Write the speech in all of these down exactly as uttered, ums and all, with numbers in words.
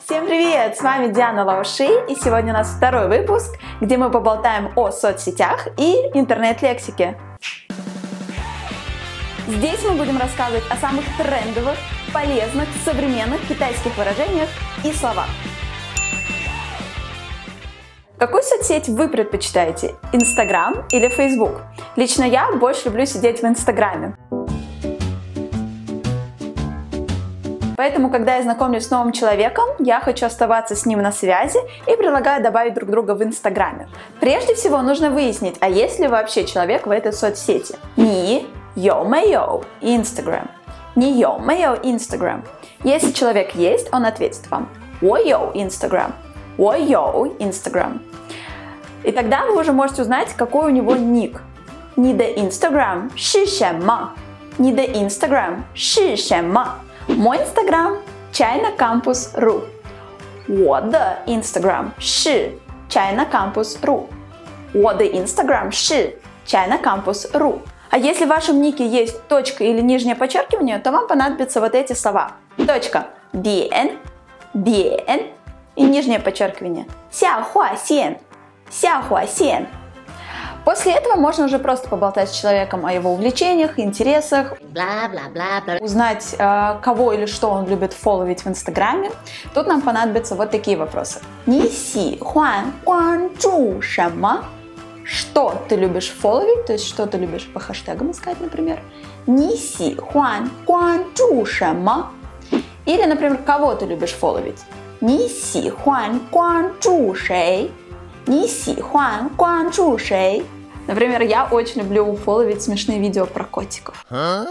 Всем привет! С вами Диана Лауши, и сегодня у нас второй выпуск, где мы поболтаем о соцсетях и интернет-лексике. Здесь мы будем рассказывать о самых трендовых, полезных, современных китайских выражениях и словах. Какую соцсеть вы предпочитаете? Инстаграм или Фейсбук? Лично я больше люблю сидеть в Инстаграме. Поэтому, когда я знакомлюсь с новым человеком, я хочу оставаться с ним на связи и предлагаю добавить друг друга в Инстаграме. Прежде всего, нужно выяснить, а есть ли вообще человек в этой соцсети. Ни йоу мэйоу Инстаграм. Ни йоу мэйоу Инстаграм. Если человек есть, он ответит вам «Wo йоу Инстаграм». «Wo йоу Инстаграм». И тогда вы уже можете узнать, какой у него ник. «Ни де Инстаграм ши шэнма». «Ни де Инстаграм ши шэнма». Мой инстаграм China Campus точка ру. 我的 Instagram 是 China Campus точка ру. 我的 Instagram 是 China Campus точка ру. А если в вашем нике есть точка или нижнее подчеркивание, то вам понадобятся вот эти слова. Точка bian, bian и нижнее подчеркивание. 下划线, 下划线. После этого можно уже просто поболтать с человеком о его увлечениях, интересах, бла-бла-бла-бла, узнать, э, кого или что он любит фолловить в Инстаграме. Тут нам понадобятся вот такие вопросы. 你喜欢关注什么? Что ты любишь фолловить, то есть что ты любишь по хэштегам искать, например. 你喜欢关注什么? Или, например, кого ты любишь фолловить. 你喜欢关注谁? 你喜欢关注谁? Например, я очень люблю фолловить смешные видео про котиков. А?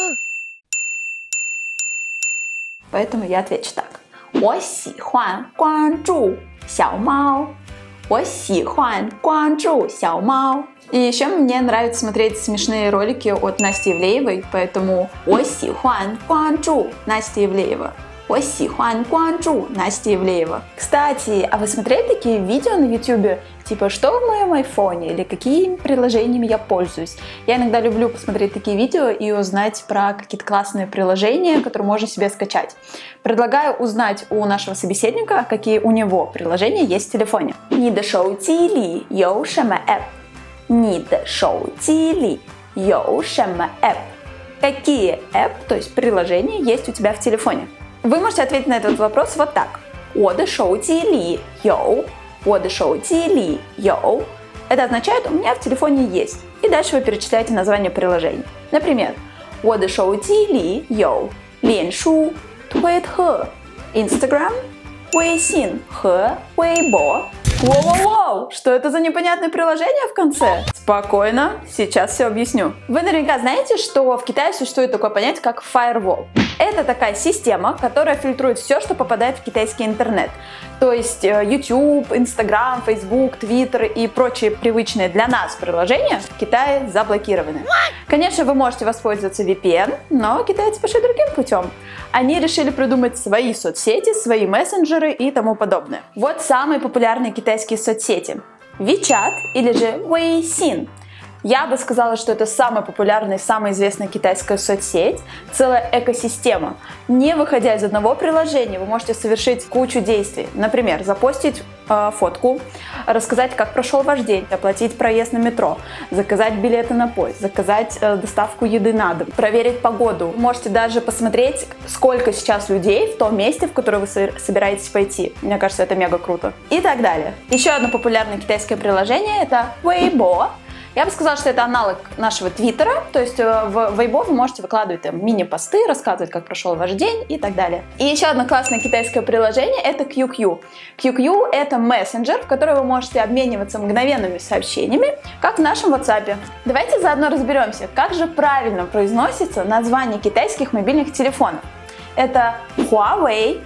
Поэтому я отвечу так. 我喜欢关注小猫. 我喜欢关注小猫. И еще мне нравится смотреть смешные ролики от Насти Ивлеевой, поэтому 我喜欢关注Настя Ивлеева. 我喜欢关注Настя Ивлеева. Кстати, а вы смотрели такие видео на YouTube, типа что в моем айфоне или какими приложениями я пользуюсь? Я иногда люблю посмотреть такие видео и узнать про какие-то классные приложения, которые можно себе скачать. Предлагаю узнать у нашего собеседника, какие у него приложения есть в телефоне. 你的手机里有什么 app? 你的手机里有什么 app? Какие app, то есть приложения, есть у тебя в телефоне? Вы можете ответить на этот вопрос вот так. 我的手机里有. 我的手机里有. Это означает, у меня в телефоне есть. И дальше вы перечисляете название приложений. Например, 我的手机里有脸书、推特、Instagram, 微信和微博. Воу-воу-воу! Что это за непонятное приложение в конце? Спокойно, сейчас все объясню. Вы наверняка знаете, что в Китае существует такое понятие, как firewall. Это такая система, которая фильтрует все, что попадает в китайский интернет. То есть YouTube, Instagram, Facebook, Twitter и прочие привычные для нас приложения в Китае заблокированы. Конечно, вы можете воспользоваться ви пи эн, но китайцы пошли другим путем. Они решили придумать свои соцсети, свои мессенджеры и тому подобное. Вот самые популярные китайские соцсети. WeChat или же Weixin. Я бы сказала, что это самая популярная и самая известная китайская соцсеть, целая экосистема. Не выходя из одного приложения, вы можете совершить кучу действий. Например, запостить э, фотку, рассказать, как прошел ваш день, оплатить проезд на метро, заказать билеты на поезд, заказать э, доставку еды на дом, проверить погоду. Вы можете даже посмотреть, сколько сейчас людей в том месте, в которое вы собираетесь пойти. Мне кажется, это мега круто. И так далее. Еще одно популярное китайское приложение – это Weibo. Я бы сказала, что это аналог нашего Твиттера, то есть в Weibo вы можете выкладывать там мини-посты, рассказывать, как прошел ваш день и так далее. И еще одно классное китайское приложение – это кью кью. кью кью – это мессенджер, в который вы можете обмениваться мгновенными сообщениями, как в нашем WhatsApp. Давайте заодно разберемся, как же правильно произносится название китайских мобильных телефонов. Это Huawei,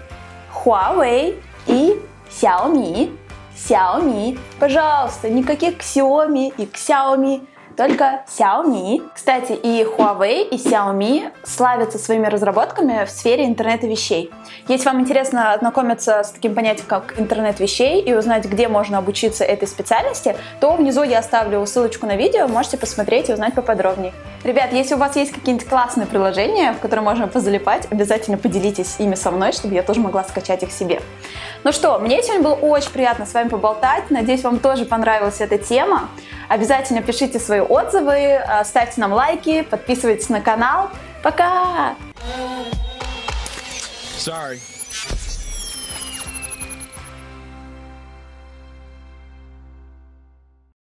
Huawei и Xiaomi. Xiaomi. Пожалуйста, никаких Xiaomi и Xiaomi. только Xiaomi. Кстати, и Huawei, и Xiaomi славятся своими разработками в сфере интернета вещей. Если вам интересно ознакомиться с таким понятием, как интернет вещей, и узнать, где можно обучиться этой специальности, то внизу я оставлю ссылочку на видео, можете посмотреть и узнать поподробнее. Ребят, если у вас есть какие-нибудь классные приложения, в которые можно позалипать, обязательно поделитесь ими со мной, чтобы я тоже могла скачать их себе. Ну что, мне сегодня было очень приятно с вами поболтать. Надеюсь, вам тоже понравилась эта тема. Обязательно пишите свои отзывы, ставьте нам лайки, подписывайтесь на канал. Пока! Sorry.